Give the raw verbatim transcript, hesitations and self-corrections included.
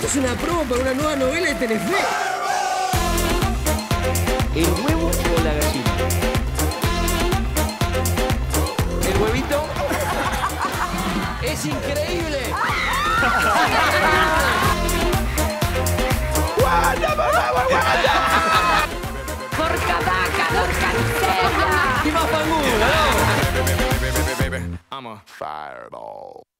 Esto es una promo para una nueva novela de Telefe. ¿El huevo o la gallina? ¿El huevito? ¡Es increíble! ¡Guarda, por favor, guarda! ¡Porca vaca, no cancela! ¡Y más pangudo, ¿no? I'm a fireball.